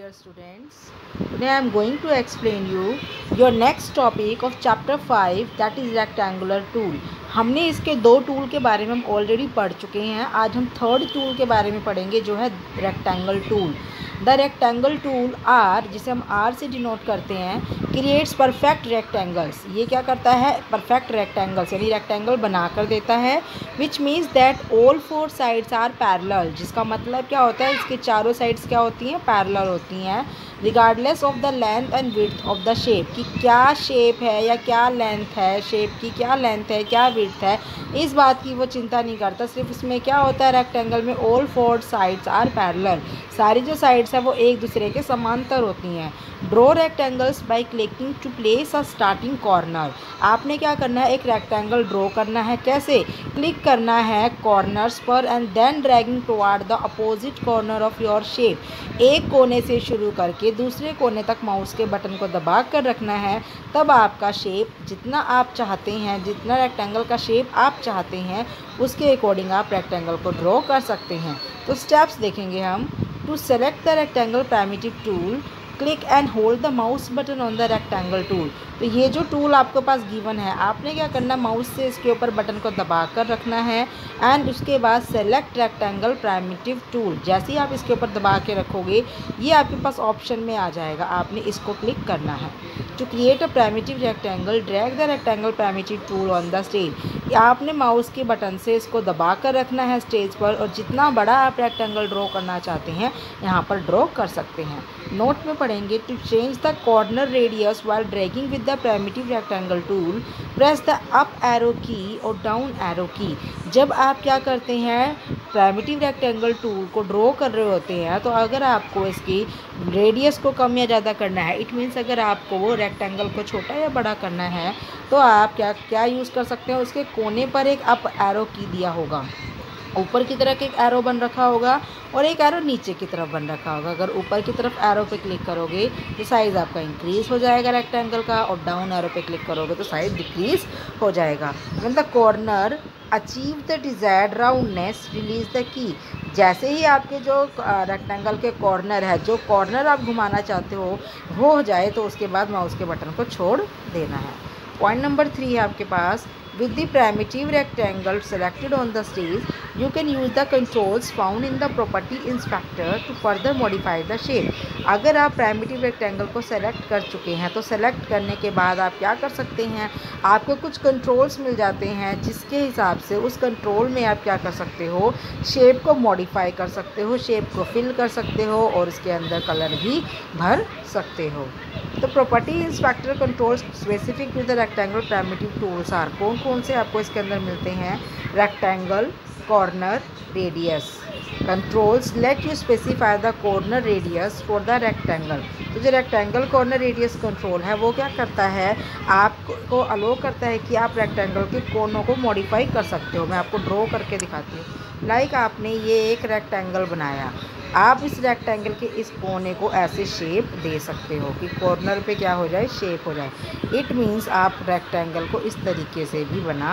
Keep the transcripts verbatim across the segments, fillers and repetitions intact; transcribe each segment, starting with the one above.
dear students. Today I am going to explain you your next topic of chapter five, that is rectangular tool. हमने इसके दो tool के बारे में हम ऑलरेडी पढ़ चुके हैं. आज हम थर्ड टूल के बारे में पढ़ेंगे जो है rectangle tool. The rectangle tool R, जिसे हम आर से डिनोट करते हैं, क्रिएट्स परफेक्ट रेक्टेंगल्स. ये क्या करता है? परफेक्ट रेक्टेंगल्स यानी रेक्टेंगल बना कर देता है. Which means that all four sides are parallel. जिसका मतलब क्या होता है? इसके चारों साइड्स क्या होती हैं? पैरेलल होती हैं. Regardless of the length and width of the shape, कि क्या शेप है या क्या लेंथ है, शेप की क्या लेंथ है, क्या विड्थ है, इस बात की वो चिंता नहीं करता. सिर्फ इसमें क्या होता है? रेक्टेंगल में all four sides are parallel. सारी जो साइड्स है वो एक दूसरे के समांतर होती हैं. Draw rectangles by clicking to place a starting corner. आपने क्या करना है? एक रेक्टेंगल ड्रॉ करना है. कैसे? क्लिक करना है कॉर्नर्स पर and then dragging toward the opposite corner of your shape. एक कोने से शुरू करके दूसरे कोने तक माउस के बटन को दबा कर रखना है. तब आपका शेप जितना आप चाहते हैं, जितना रेक्टेंगल का शेप आप चाहते हैं, उसके अकॉर्डिंग आप रेक्टेंगल को ड्रॉ कर सकते हैं. तो स्टेप्स देखेंगे हम. To select the rectangle primitive tool, click and hold the mouse button on the rectangle tool. तो ये जो टूल आपके पास गिवन है, आपने क्या करना है? माउस से इसके ऊपर बटन को दबा कर रखना है एंड उसके बाद सेलेक्ट रेक्टेंगल प्राइमिटिव टूल. जैसे ही आप इसके ऊपर दबा के रखोगे, ये आपके पास ऑप्शन में आ जाएगा. आपने इसको क्लिक करना है. To create a primitive rectangle, drag the rectangle primitive tool on the stage. आपने माउस के बटन से इसको दबा कर रखना है स्टेज पर, और जितना बड़ा आप रेक्टेंगल ड्रॉ करना चाहते हैं यहाँ पर ड्रॉ कर सकते हैं. नोट में पढ़ेंगे. To change the corner radius while dragging with the primitive rectangle tool, press the up arrow key और डाउन एरो की. जब आप क्या करते हैं? प्राइमिटिव रेक्टेंगल टूल को ड्रॉ कर रहे होते हैं, तो अगर आपको इसकी रेडियस को कम या ज़्यादा करना है, इट मीन्स अगर आपको वो रेक्टेंगल को छोटा या बड़ा करना है, तो आप क्या क्या यूज़ कर सकते हैं? उसके कोने पर एक अप एरो की दिया होगा. ऊपर की तरफ एक एरो बन रखा होगा और एक एरो नीचे की तरफ बन रखा होगा. अगर ऊपर की तरफ एरो पे क्लिक करोगे तो साइज़ आपका इंक्रीज़ हो जाएगा रेक्टेंगल का, और डाउन एरो पे क्लिक करोगे तो साइज़ डिक्रीज़ हो जाएगा. When the corner achieve the desired roundness, release the key. जैसे ही आपके जो रेक्टेंगल के कॉर्नर है, जो कॉर्नर आप घुमाना चाहते हो वो हो जाए, तो उसके बाद माउस के बटन को छोड़ देना है. पॉइंट नंबर थ्री है आपके पास. With the primitive rectangle selected on the stage, you can use the controls found in the property inspector to further modify the shape. अगर आप primitive rectangle को select कर चुके हैं, तो select करने के बाद आप क्या कर सकते हैं? आपको कुछ controls मिल जाते हैं, जिसके हिसाब से उस control में आप क्या कर सकते हो? shape को modify कर सकते हो, shape को fill कर सकते हो, और इसके अंदर कलर भी भर सकते हो. तो property inspector controls specific to the rectangle primitive tools are. कौन कौन से आपको इसके अंदर मिलते हैं? Rectangle, corner, radius. Controls let you specify the corner radius for the rectangle. तो जो रेक्टेंगल कॉर्नर रेडियस कंट्रोल है वो क्या करता है? आपको अलो करता है कि आप रेक्टेंगल के कोनों को मॉडिफाई कर सकते हो. मैं आपको ड्रॉ करके दिखाती हूँ. लाइक आपने ये एक रेक्टेंगल बनाया, आप इस रेक्टेंगल के इस कोने को ऐसे शेप दे सकते हो कि कॉर्नर पे क्या हो जाए? शेप हो जाए. इट मीन्स आप रेक्टेंगल को इस तरीके से भी बना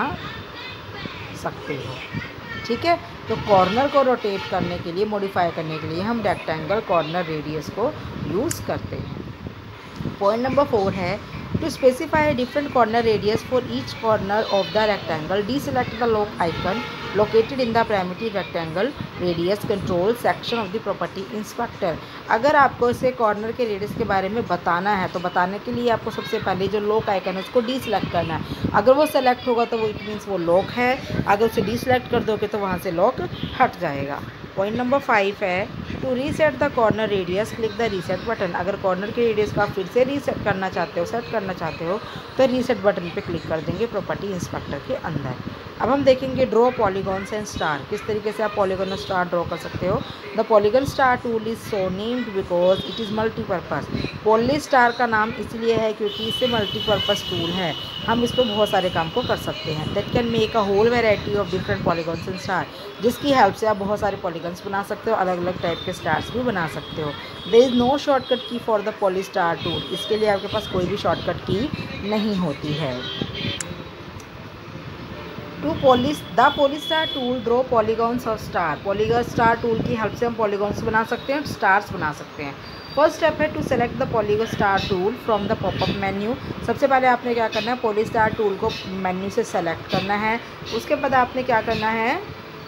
सकते हो. ठीक है. तो कॉर्नर को रोटेट करने के लिए, मॉडिफाई करने के लिए हम रेक्टेंगल कॉर्नर रेडियस को यूज़ करते हैं. पॉइंट नंबर फोर है. To specify different corner radius for each corner of the rectangle, deselect the lock icon located in the primitive rectangle radius control section of the property inspector. अगर आपको इसे corner के radius के बारे में बताना है, तो बताने के लिए आपको सबसे पहले जो लॉक आइकन है उसको डी सेलेक्ट करना है. अगर वो सेलेक्ट होगा तो वो इट मीन्स वो लॉक है. अगर उसे डी सेलेक्ट कर दोगे तो वहाँ से लॉक हट जाएगा. पॉइंट नंबर फाइव है. To reset the corner radius, click the reset button. अगर कॉर्नर के रेडियस को आप फिर से रीसेट करना चाहते हो, सेट करना चाहते हो, तो रीसेट बटन पे क्लिक कर देंगे प्रॉपर्टी इंस्पेक्टर के अंदर. अब हम देखेंगे ड्रॉ पॉलीगॉन्स एंड स्टार. किस तरीके से आप पॉलीगॉन और स्टार ड्रॉ कर सकते हो. The polygon star tool is so named because it is multipurpose. Poly star का नाम इसलिए है क्योंकि इससे मल्टीपर्पज़ टूल है. हम इस पर बहुत सारे काम को कर सकते हैं. That can make a whole variety of different polygons and star. जिसकी हेल्प से आप बहुत सारे पॉलीगॉन्स बना सकते हो, अलग अलग टाइप के स्टार्स भी बना सकते हो. There is no shortcut key for the poly star tool. इसके लिए आपके पास कोई भी शॉर्टकट की नहीं होती है. To police the polystar tool draw polygons of star. Polygon star tool की हेल्प से हम पॉलीगॉन्स बना सकते हैं, स्टार्स बना सकते हैं। फर्स्ट स्टेप है to select the polygon star tool from the popup menu. सबसे पहले आपने क्या करना है, पॉलीस्टार टूल को मेन्यू से सेलेक्ट करना है। उसके बाद आपने क्या करना है,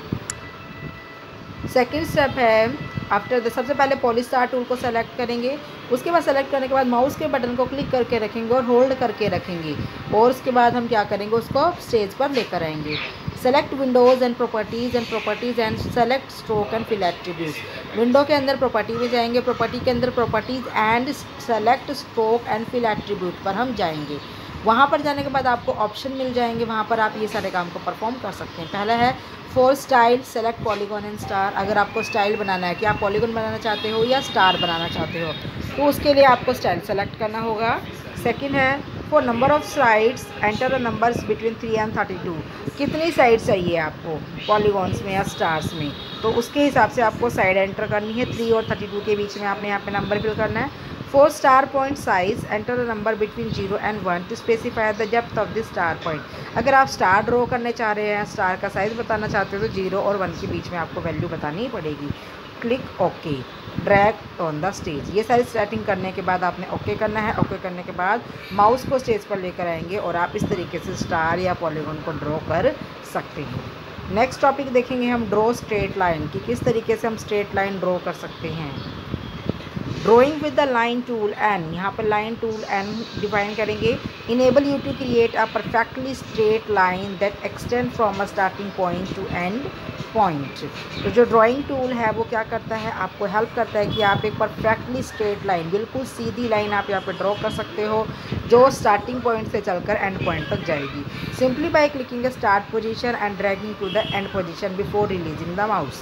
सेकेंड स्टेप है आफ्टर द सबसे पहले पॉलीस्टार टूल को सेलेक्ट करेंगे। उसके बाद सेलेक्ट करने के बाद माउस के बटन को क्लिक करके रखेंगे और होल्ड करके रखेंगे, और उसके बाद हम क्या करेंगे, उसको स्टेज पर लेकर आएंगे। Select windows and properties and properties and select stroke and fill attributes. Window के अंदर प्रॉपर्टी में जाएंगे, प्रॉपर्टी के अंदर properties and select stroke and fill attribute पर हम जाएंगे। वहाँ पर जाने के बाद आपको ऑप्शन मिल जाएंगे, वहाँ पर आप ये सारे काम को परफॉर्म कर सकते हैं। पहला है for style select polygon and star. अगर आपको स्टाइल बनाना है कि आप पॉलीगॉन बनाना चाहते हो या स्टार बनाना चाहते हो, तो उसके लिए आपको स्टाइल सेलेक्ट करना होगा। सेकंड है for number of sides enter the numbers between three and thirty two. कितनी साइड चाहिए आपको पॉलीगॉन्स में या स्टार्स में, तो उसके हिसाब से आपको साइड एंटर करनी है। थ्री और थर्टी टू के बीच में आपने यहाँ पे नंबर फिल करना है। Four star point size enter the number between zero and one to specify the depth of the star point. अगर आप स्टार ड्रॉ करने चाह रहे हैं, स्टार का साइज़ बताना चाहते हो, तो जीरो और वन के बीच में आपको वैल्यू बतानी पड़ेगी। Click okay, drag on the stage. ये सारी सेटिंग करने के बाद आपने ओके करना है। ओके करने के बाद माउस को स्टेज पर लेकर आएंगे और आप इस तरीके से स्टार या पॉलीगॉन को ड्रॉ कर सकते हैं। नेक्स्ट टॉपिक देखेंगे हम ड्रॉ स्ट्रेट लाइन की, किस तरीके से हम स्ट्रेट लाइन ड्रॉ कर सकते हैं। Drawing with the line tool N, यहाँ पर लाइन टूल एन डिफाइन करेंगे। Enable you to create a perfectly straight line that extend from a starting point to end point. तो जो ड्राइंग टूल है वो क्या करता है, आपको हेल्प करता है कि आप एक परफेक्टली स्ट्रेट लाइन, बिल्कुल सीधी लाइन आप यहाँ पे ड्रॉ कर सकते हो, जो स्टार्टिंग पॉइंट से चलकर एंड पॉइंट तक जाएगी। Simply by clicking the start position and dragging to the end position before releasing the mouse.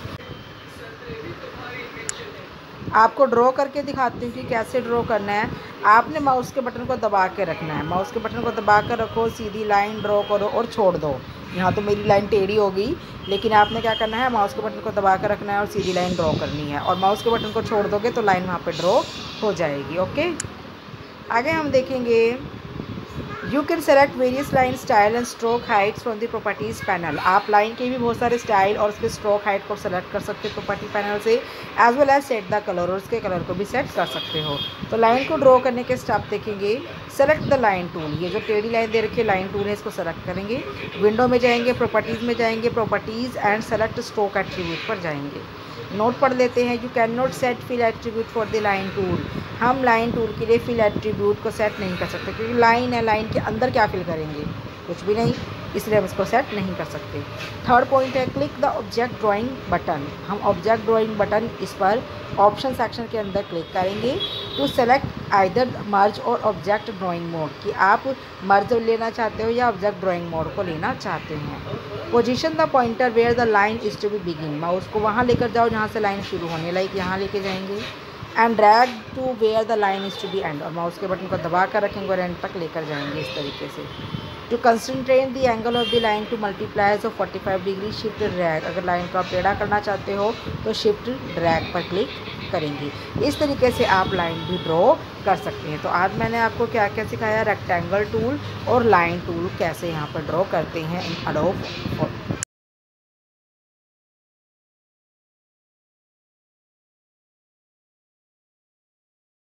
आपको ड्रॉ करके दिखाती हूँ कि कैसे ड्रॉ करना है। आपने माउस के बटन को दबा के रखना है, माउस के बटन को दबा कर रखो, सीधी लाइन ड्रॉ करो और छोड़ दो। यहाँ तो मेरी लाइन टेढ़ी हो गई, लेकिन आपने क्या करना है, माउस के बटन को दबा कर रखना है और सीधी लाइन ड्रॉ करनी है, और माउस के बटन को छोड़ दोगे तो लाइन वहाँ पे ड्रॉ हो जाएगी। ओके, आगे हम देखेंगे you can select various line style and stroke heights from the properties panel. आप लाइन के भी बहुत सारे स्टाइल और उसके स्ट्रोक हाइट को सेलेक्ट कर सकते हो प्रॉपर्टी पैनल से, as well as set the colour, और उसके कलर को भी सेट कर सकते हो। तो लाइन को ड्रॉ करने के स्टेप देखेंगे। सेलेक्ट द लाइन टूल, ये जो टेढ़ी लाइन दे रखी है लाइन टूल है, इसको सेलेक्ट करेंगे। विंडो में जाएंगे, प्रॉपर्टीज़ में जाएंगे, properties and select stroke attribute पर जाएंगे। नोट पढ़ लेते हैं। You can not set fill attribute for the line tool. हम लाइन टूल के लिए फिल एट्रीब्यूट को सेट नहीं कर सकते, क्योंकि लाइन है, लाइन के अंदर क्या फिल करेंगे, कुछ भी नहीं, इसलिए हम इसको सेट नहीं कर सकते। थर्ड पॉइंट है click the object drawing button. हम ऑब्जेक्ट ड्राइंग बटन इस पर ऑप्शन सेक्शन के अंदर क्लिक करेंगे टू सेलेक्ट आइदर मर्ज और ऑब्जेक्ट ड्राइंग मोड, कि आप मर्ज लेना चाहते हो या ऑब्जेक्ट ड्राइंग मोड को लेना चाहते हैं। Position the pointer where the line is to be begin. Mouse को वहाँ लेकर जाओ जहाँ से लाइन शुरू होने, लाइक यहाँ लेके जाएंगे। And drag to where the line is to be end, और माउस के बटन को दबा कर रखेंगे और एंड तक लेकर जाएंगे इस तरीके से। To concentrate the angle of the line to multiply of forty five degree shift drag. अगर लाइन को आप टेढ़ा करना चाहते हो तो शिफ्ट ड्रैग पर क्लिक करेंगे। इस तरीके से आप लाइन भी ड्रॉ कर सकते हैं। तो आज मैंने आपको क्या क्या सिखाया, रेक्टेंगल टूल और लाइन टूल कैसे यहाँ पर ड्रॉ करते हैं इन एडोब